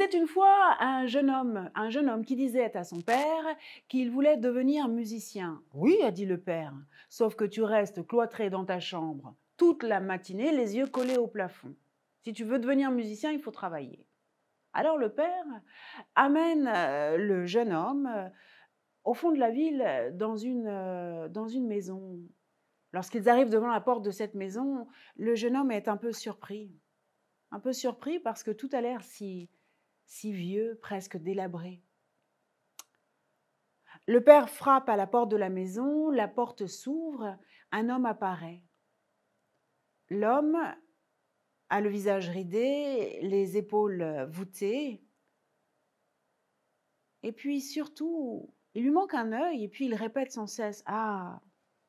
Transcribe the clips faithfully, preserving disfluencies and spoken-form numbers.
était une fois un jeune homme, un jeune homme qui disait à son père qu'il voulait devenir musicien. « Oui, a dit le père, sauf que tu restes cloîtré dans ta chambre toute la matinée, les yeux collés au plafond. Si tu veux devenir musicien, il faut travailler. » Alors le père amène le jeune homme au fond de la ville dans une, dans une maison. Lorsqu'ils arrivent devant la porte de cette maison, le jeune homme est un peu surpris. Un peu surpris parce que tout a l'air si, si vieux, presque délabré. Le père frappe à la porte de la maison, la porte s'ouvre, un homme apparaît. L'homme a le visage ridé, les épaules voûtées, et puis surtout, il lui manque un œil, et puis il répète sans cesse « Ah,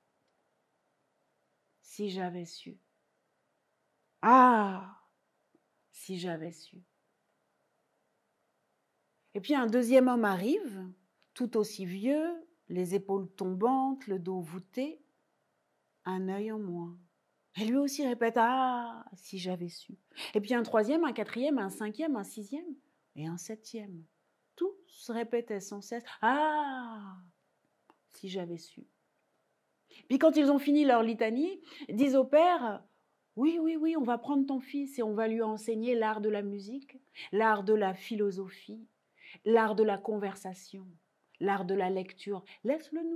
si j'avais su. Ah, si j'avais su. » Et puis un deuxième homme arrive, tout aussi vieux, les épaules tombantes, le dos voûté, un œil en moins. Et lui aussi répète « Ah, si j'avais su. » Et puis un troisième, un quatrième, un cinquième, un sixième et un septième. Tous répétaient sans cesse « Ah, si j'avais su. » Puis quand ils ont fini leur litanie, disent au père « Oui, oui, oui, on va prendre ton fils et on va lui enseigner l'art de la musique, l'art de la philosophie, l'art de la conversation, l'art de la lecture. Laisse-le nous. »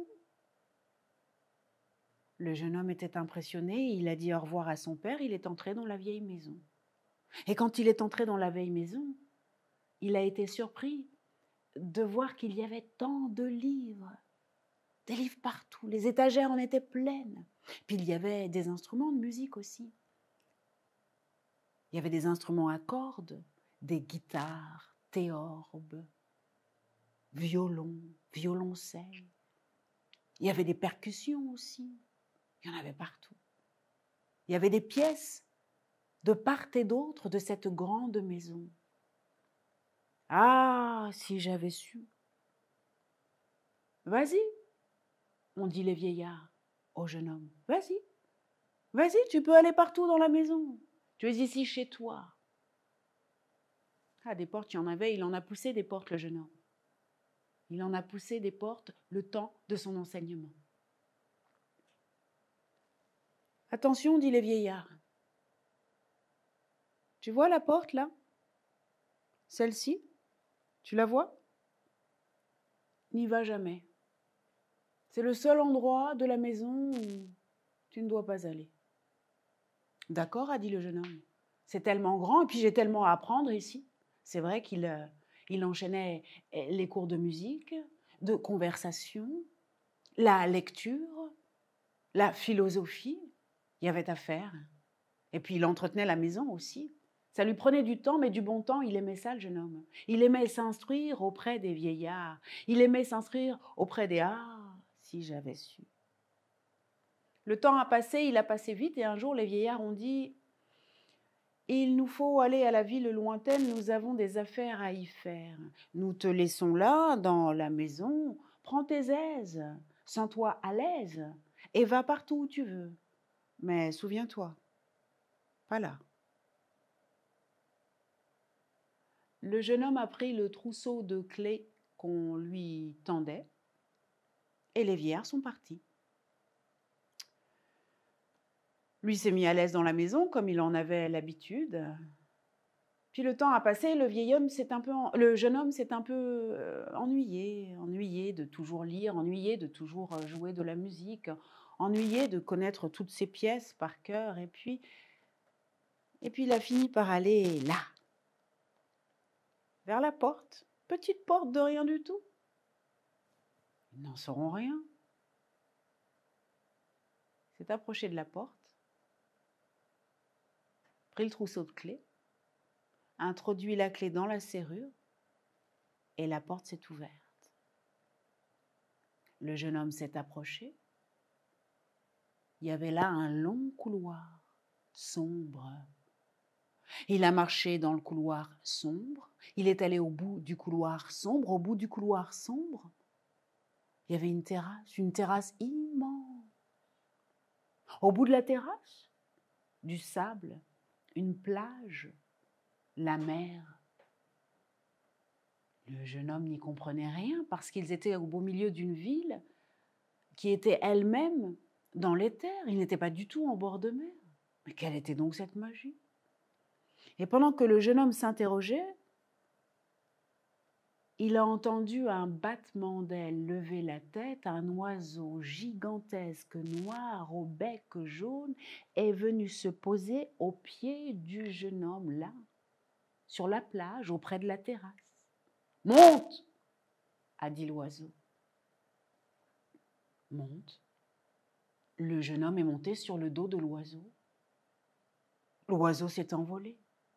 Le jeune homme était impressionné, il a dit au revoir à son père, il est entré dans la vieille maison. Et quand il est entré dans la vieille maison, il a été surpris de voir qu'il y avait tant de livres, des livres partout, les étagères en étaient pleines. Puis il y avait des instruments de musique aussi. Il y avait des instruments à cordes, des guitares, théorbes, violons, violoncelles. Il y avait des percussions aussi, il y en avait partout. Il y avait des pièces de part et d'autre de cette grande maison. Ah, si j'avais su. Vas-y, ont dit les vieillards au jeune homme. Vas-y, vas-y, tu peux aller partout dans la maison. Tu es ici chez toi. Ah, des portes, il y en avait, il en a poussé des portes, le jeune homme. Il en a poussé des portes le temps de son enseignement. Attention, dit les vieillards. Tu vois la porte là? Celle-ci? Tu la vois? N'y va jamais. C'est le seul endroit de la maison où tu ne dois pas aller. D'accord, a dit le jeune homme. C'est tellement grand et puis j'ai tellement à apprendre ici. C'est vrai qu'il euh, il enchaînait les cours de musique, de conversation, la lecture, la philosophie. Il y avait à faire. Et puis il entretenait la maison aussi. Ça lui prenait du temps, mais du bon temps, il aimait ça, le jeune homme. Il aimait s'instruire auprès des vieillards. Il aimait s'instruire auprès des « Ah, si j'avais su ». Le temps a passé, il a passé vite, et un jour, les vieillards ont dit « Il nous faut aller à la ville lointaine, nous avons des affaires à y faire. Nous te laissons là, dans la maison, prends tes aises, sens-toi à l'aise, et va partout où tu veux. Mais souviens-toi, pas là. » Le jeune homme a pris le trousseau de clés qu'on lui tendait et les vieillards sont partis. Lui s'est mis à l'aise dans la maison comme il en avait l'habitude. Puis le temps a passé, le vieil homme s'est un peu, en... le jeune homme s'est un peu ennuyé, ennuyé de toujours lire, ennuyé de toujours jouer de la musique, ennuyé de connaître toutes ces pièces par cœur. Et puis, et puis il a fini par aller là. Vers la porte, petite porte de rien du tout. Ils n'en sauront rien. Il s'est approché de la porte, pris le trousseau de clés, a introduit la clé dans la serrure et la porte s'est ouverte. Le jeune homme s'est approché. Il y avait là un long couloir sombre. Il a marché dans le couloir sombre. Il est allé au bout du couloir sombre. Au bout du couloir sombre, il y avait une terrasse, une terrasse immense. Au bout de la terrasse, du sable, une plage, la mer. Le jeune homme n'y comprenait rien parce qu'ils étaient au beau milieu d'une ville qui était elle-même dans l'éther. Il n'était pas du tout en bord de mer. Mais quelle était donc cette magie? Et pendant que le jeune homme s'interrogeait, il a entendu un battement d'ailes lever la tête. Un oiseau gigantesque, noir, au bec jaune, est venu se poser au pied du jeune homme, là, sur la plage, auprès de la terrasse. « Monte !» a dit l'oiseau. « Monte !» Le jeune homme est monté sur le dos de l'oiseau. L'oiseau s'est envolé.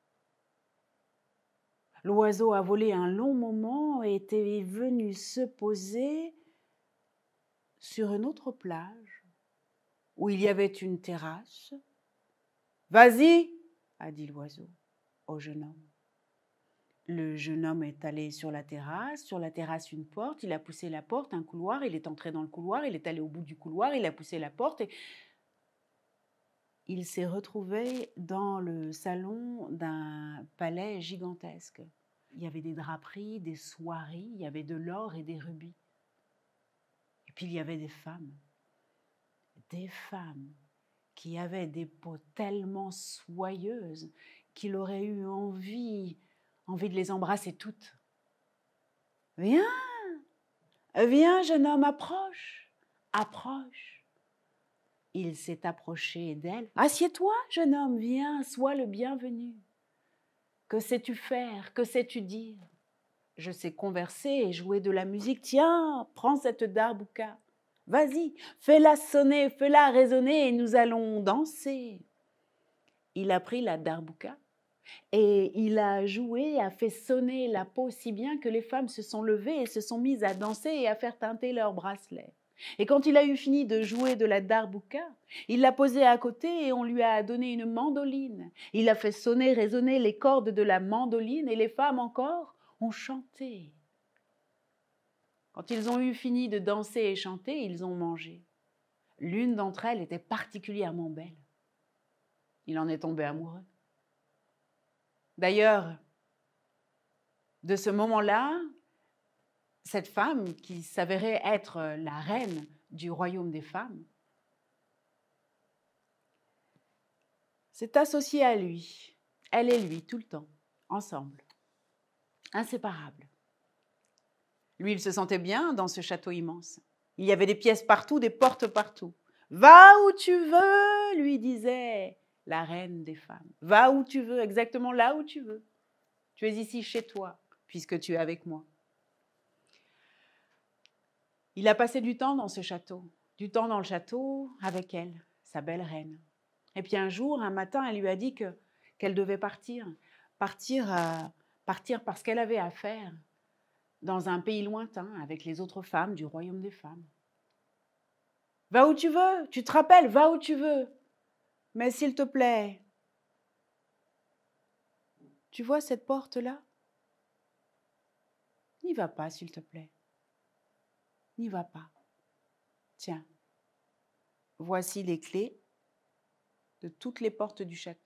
L'oiseau a volé un long moment et était venu se poser sur une autre plage où il y avait une terrasse. « Vas-y !» a dit l'oiseau au jeune homme. Le jeune homme est allé sur la terrasse, sur la terrasse une porte, il a poussé la porte, un couloir, il est entré dans le couloir, il est allé au bout du couloir, il a poussé la porte et il s'est retrouvé dans le salon d'un palais gigantesque. Il y avait des draperies, des soieries, il y avait de l'or et des rubis. Et puis il y avait des femmes, des femmes qui avaient des peaux tellement soyeuses qu'il aurait eu envie, envie de les embrasser toutes. « Viens, viens, jeune homme, approche, approche. » Il s'est approché d'elle. « Assieds-toi, jeune homme, viens, sois le bienvenu. Que sais-tu faire? Que sais-tu dire? Je sais converser et jouer de la musique. Tiens, prends cette darbouka. Vas-y, fais-la sonner, fais-la résonner et nous allons danser. » Il a pris la darbouka et il a joué, a fait sonner la peau si bien que les femmes se sont levées et se sont mises à danser et à faire teinter leurs bracelets. Et quand il a eu fini de jouer de la darbouka, il l'a posée à côté et on lui a donné une mandoline. Il a fait sonner, résonner les cordes de la mandoline et les femmes encore ont chanté. Quand ils ont eu fini de danser et chanter, ils ont mangé. L'une d'entre elles était particulièrement belle. Il en est tombé amoureux. D'ailleurs, de ce moment-là, cette femme, qui s'avérait être la reine du royaume des femmes, s'est associée à lui, elle et lui, tout le temps, ensemble, inséparables. Lui, il se sentait bien dans ce château immense. Il y avait des pièces partout, des portes partout. « Va où tu veux », lui disait la reine des femmes. « Va où tu veux, exactement là où tu veux. Tu es ici chez toi, puisque tu es avec moi. » Il a passé du temps dans ce château, du temps dans le château avec elle, sa belle reine. Et puis un jour, un matin, elle lui a dit que, qu'elle devait partir, partir, euh, partir parce qu'elle avait affaire dans un pays lointain avec les autres femmes du royaume des femmes. « Va où tu veux, tu te rappelles, va où tu veux. Mais s'il te plaît, tu vois cette porte-là? N'y va pas, s'il te plaît. N'y va pas. Tiens, voici les clés de toutes les portes du château. »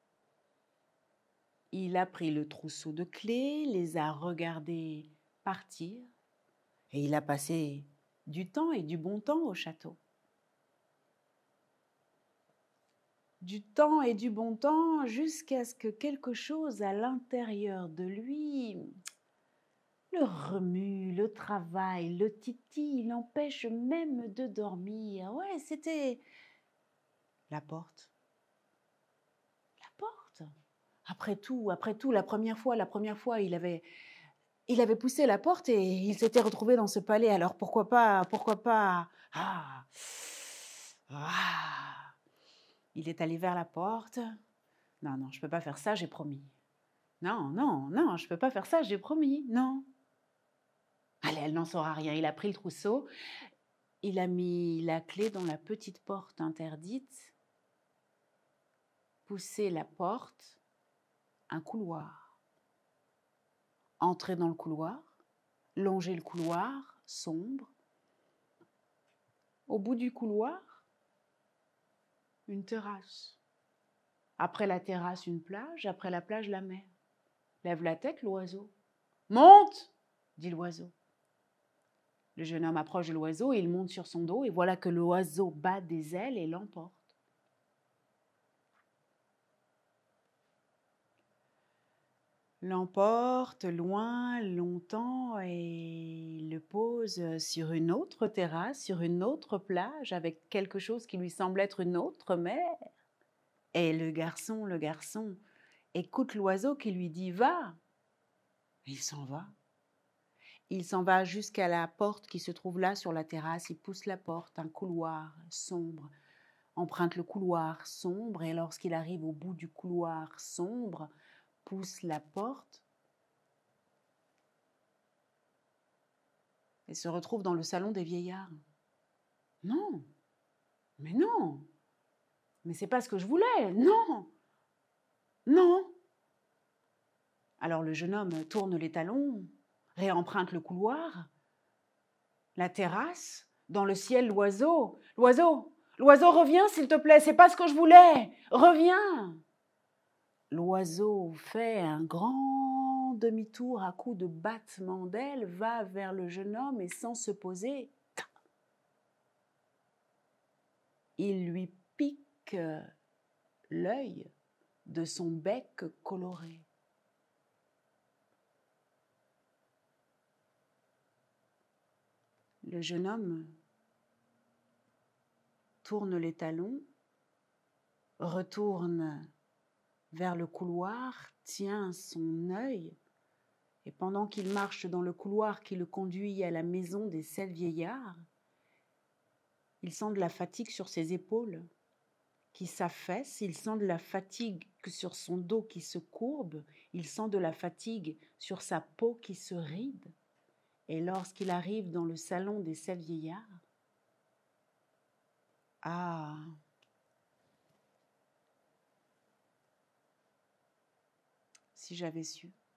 Il a pris le trousseau de clés, les a regardées partir, et il a passé du temps et du bon temps au château. Du temps et du bon temps jusqu'à ce que quelque chose à l'intérieur de lui le remue, le travaille, le titille, l'empêche même de dormir. Ouais, c'était la porte. La porte. Après tout, après tout, la première fois, la première fois, il avait, il avait poussé la porte et il s'était retrouvé dans ce palais. Alors pourquoi pas, pourquoi pas? Ah, ah. Il est allé vers la porte. Non, non, je ne peux pas faire ça, j'ai promis. Non, non, non, je ne peux pas faire ça, j'ai promis. Non. Allez, elle n'en saura rien. Il a pris le trousseau, il a mis la clé dans la petite porte interdite, poussé la porte, un couloir. Entré dans le couloir, longé le couloir, sombre. Au bout du couloir, une terrasse. Après la terrasse, une plage. Après la plage, la mer. Lève la tête, l'oiseau. Monte! dit l'oiseau. Le jeune homme approche de l'oiseau et il monte sur son dos et voilà que l'oiseau bat des ailes et l'emporte. L'emporte loin, longtemps et le pose sur une autre terrasse, sur une autre plage avec quelque chose qui lui semble être une autre mer. Et le garçon, le garçon, écoute l'oiseau qui lui dit « Va ». Il s'en va. Il s'en va jusqu'à la porte qui se trouve là sur la terrasse. Il pousse la porte, un couloir sombre, emprunte le couloir sombre et lorsqu'il arrive au bout du couloir sombre, pousse la porte et se retrouve dans le salon des vieillards. Non, mais non, mais c'est pas ce que je voulais, non, non. Alors le jeune homme tourne les talons, réemprunte le couloir, la terrasse, dans le ciel l'oiseau. L'oiseau, l'oiseau reviens s'il te plaît, c'est pas ce que je voulais, reviens. L'oiseau fait un grand demi-tour à coups de battement d'ailes, va vers le jeune homme et sans se poser, il lui pique l'œil de son bec coloré. Le jeune homme tourne les talons, retourne vers le couloir, tient son œil, et pendant qu'il marche dans le couloir qui le conduit à la maison des sept vieillards, il sent de la fatigue sur ses épaules qui s'affaissent, il sent de la fatigue sur son dos qui se courbe, il sent de la fatigue sur sa peau qui se ride. Et lorsqu'il arrive dans le salon des sept vieillards, ah, si j'avais su.